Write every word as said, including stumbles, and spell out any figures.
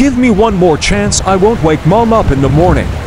Give me one more chance, I won't wake Mom up in the morning.